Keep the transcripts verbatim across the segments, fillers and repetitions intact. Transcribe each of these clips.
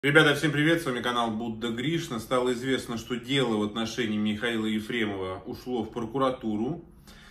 Ребята, всем привет, с вами канал Будда Гришна. Стало известно, что дело в отношении Михаила Ефремова ушло в прокуратуру.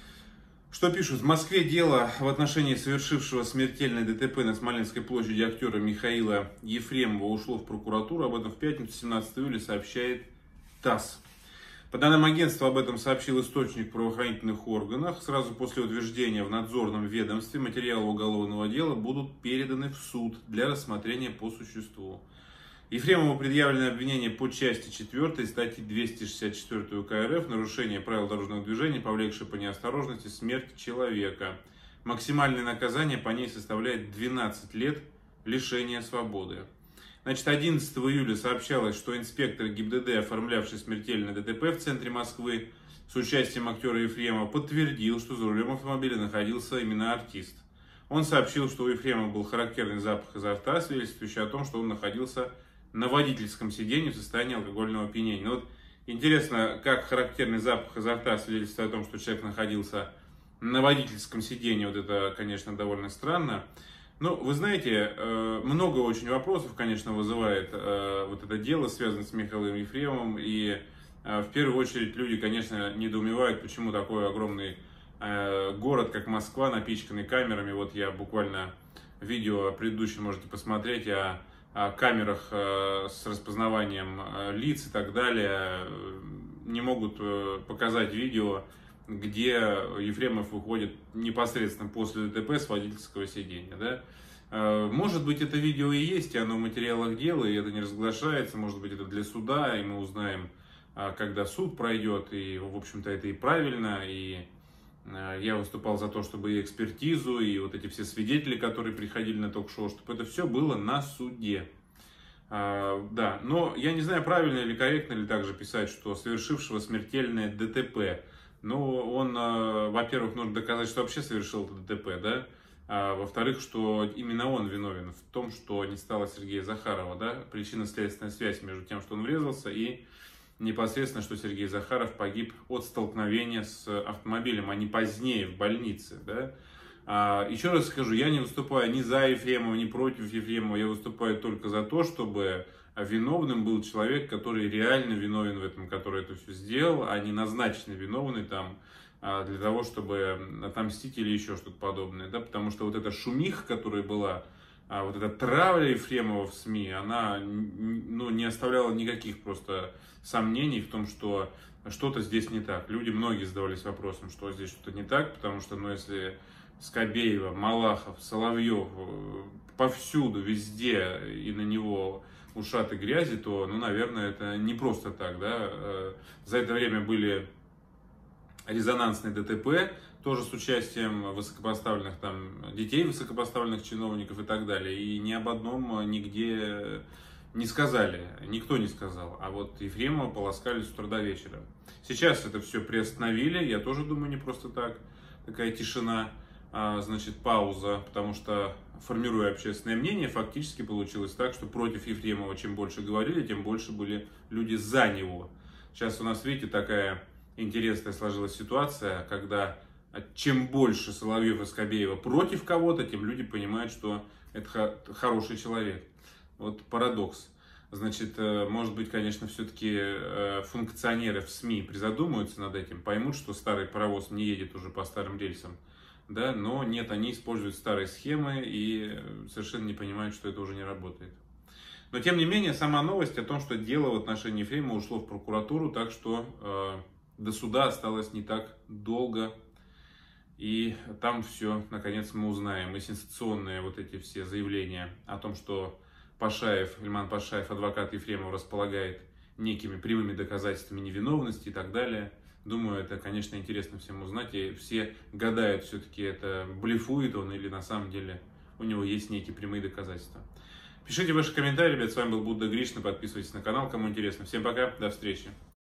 Что пишут? В Москве дело в отношении совершившего смертельное ДТП на Смоленской площади актера Михаила Ефремова ушло в прокуратуру. Об этом в пятницу, семнадцатого июля, сообщает ТАСС. По данным агентства, об этом сообщил источник в правоохранительных органах. Сразу после утверждения в надзорном ведомстве материалы уголовного дела будут переданы в суд для рассмотрения по существу. Ефремову предъявлено обвинение по части четвёртой статьи двести шестьдесят четыре УК РФ «Нарушение правил дорожного движения, повлекшее по неосторожности смерть человека». Максимальное наказание по ней составляет двенадцать лет лишения свободы. Значит, одиннадцатого июля сообщалось, что инспектор ГИБДД, оформлявший смертельное ДТП в центре Москвы с участием актера Ефремова, подтвердил, что за рулем автомобиля находился именно артист. Он сообщил, что у Ефремова был характерный запах изо рта, свидетельствующий о том, что он находился на водительском сиденье в состоянии алкогольного опьянения. Но вот интересно, как характерный запах изо рта свидетельствует о том, что человек находился на водительском сиденье. Вот это, конечно, довольно странно. Ну, вы знаете, много очень вопросов, конечно, вызывает вот это дело, связанное с Михаилом Ефремовым. И в первую очередь люди, конечно, недоумевают, почему такой огромный город, как Москва, напичканный камерами. Вот я буквально видео предыдущее можете посмотреть о о камерах с распознаванием лиц и так далее. Не могут показать видео, где Ефремов выходит непосредственно после ДТП с водительского сиденья. Да? Может быть, это видео и есть, и оно в материалах дела, и это не разглашается. Может быть, это для суда, и мы узнаем, когда суд пройдет. И, в общем-то, это и правильно. И я выступал за то, чтобы и экспертизу, и вот эти все свидетели, которые приходили на ток-шоу, чтобы это все было на суде. А, да, но я не знаю, правильно или корректно ли также писать, что совершившего смертельное ДТП. Но он, а, во-первых, нужно доказать, что вообще совершил это ДТП, да? А, во-вторых, что именно он виновен в том, что не стало Сергея Захарова, да? Причинно-следственная связь между тем, что он врезался, и непосредственно, что Сергей Захаров погиб от столкновения с автомобилем, а не позднее в больнице. Да? А, еще раз скажу, я не выступаю ни за Ефремова, ни против Ефремова. Я выступаю только за то, чтобы виновным был человек, который реально виновен в этом, который это все сделал, а не назначенный виновный там для того, чтобы отомстить или еще что-то подобное. Да? Потому что вот эта шумиха, которая была, а вот эта травля Ефремова в СМИ, она ну, не оставляла никаких просто сомнений в том, что что-то здесь не так. Люди, многие задавались вопросом, что здесь что-то не так, потому что, ну, если Скобеева, Малахов, Соловьев повсюду, везде, и на него ушаты грязи, то, ну, наверное, это не просто так, да. За это время были резонансные ДТП, тоже с участием высокопоставленных там детей, высокопоставленных чиновников и так далее. И ни об одном нигде не сказали, никто не сказал. А вот Ефремова полоскали с утра до вечера. Сейчас это все приостановили, я тоже думаю, не просто так. Такая тишина, а, значит, пауза, потому что, формируя общественное мнение, фактически получилось так, что против Ефремова чем больше говорили, тем больше были люди за него. Сейчас у нас, видите, такая интересная сложилась ситуация, когда чем больше Соловьев и Скобеева против кого-то, тем люди понимают, что это хороший человек. Вот парадокс. Значит, может быть, конечно, все-таки функционеры в СМИ призадумаются над этим, поймут, что старый паровоз не едет уже по старым рельсам, да, но нет, они используют старые схемы и совершенно не понимают, что это уже не работает. Но, тем не менее, сама новость о том, что дело в отношении Ефремова ушло в прокуратуру, так что э, до суда осталось не так долго. И там все, наконец, мы узнаем. И сенсационные вот эти все заявления о том, что Пашаев, Ильман Пашаев, адвокат Ефремова, располагает некими прямыми доказательствами невиновности и так далее. Думаю, это, конечно, интересно всем узнать. И все гадают, все-таки это блефует он или на самом деле у него есть некие прямые доказательства. Пишите ваши комментарии, ребят. С вами был Будда Гришна. Подписывайтесь на канал, кому интересно. Всем пока, до встречи.